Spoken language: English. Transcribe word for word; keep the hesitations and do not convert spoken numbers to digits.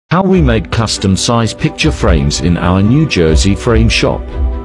How we made custom-sized picture frames in our New Jersey frame shop.